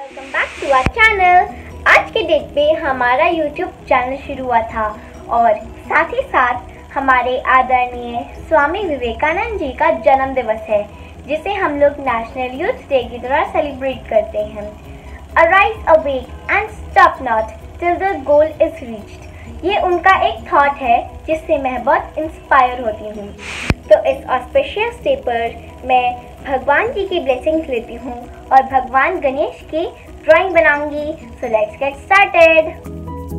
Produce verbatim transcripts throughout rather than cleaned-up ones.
Welcome back to our channel. आज के डेट पे हमारा यूट्यूब चैनल शुरू हुआ था और साथ ही साथ हमारे आदरणीय स्वामी विवेकानंद जी का जन्म दिवस है, जिसे हम लोग नेशनल यूथ डे की तरह सेलिब्रेट करते हैं। Arise awake and stop not till the goal is reached, ये उनका एक थॉट है जिससे मैं बहुत इंस्पायर होती हूँ। तो इस ऑस्पिशियस डे पर मैं भगवान जी की ब्लेसिंग्स लेती हूँ और भगवान गणेश की ड्राइंग बनाऊंगी। So let's get started.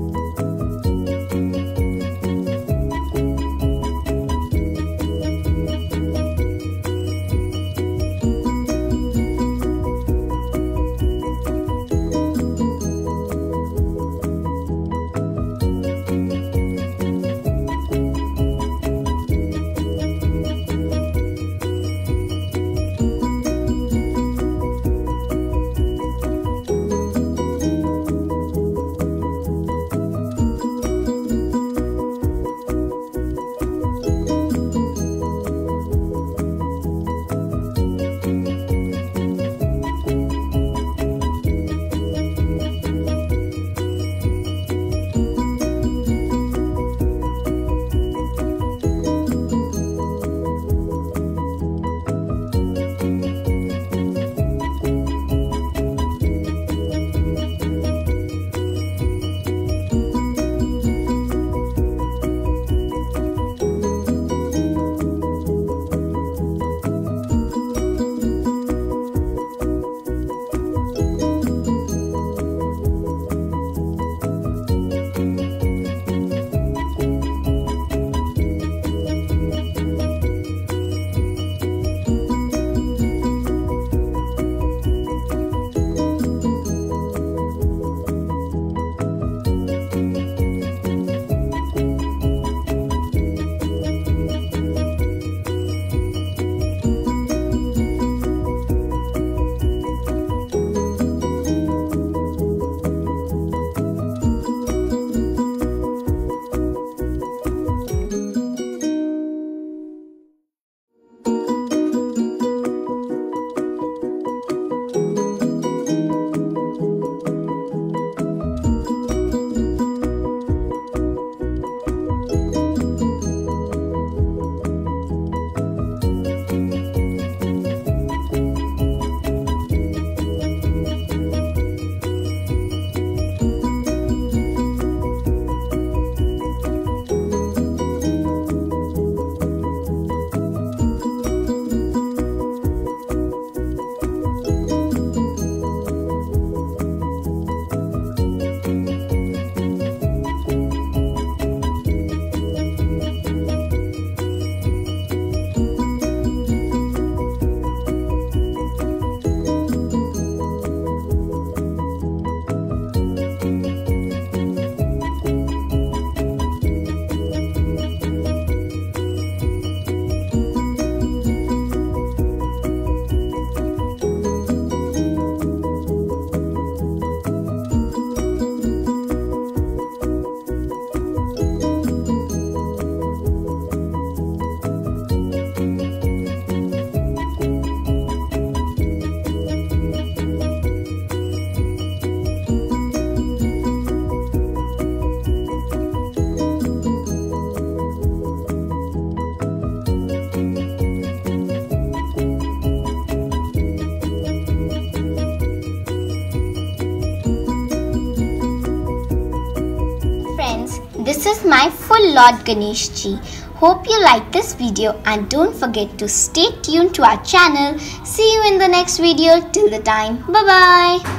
This is my full Lord Ganesh ji. Hope you like this video and don't forget to stay tuned to our channel. See you in the next video. Till the time, bye bye.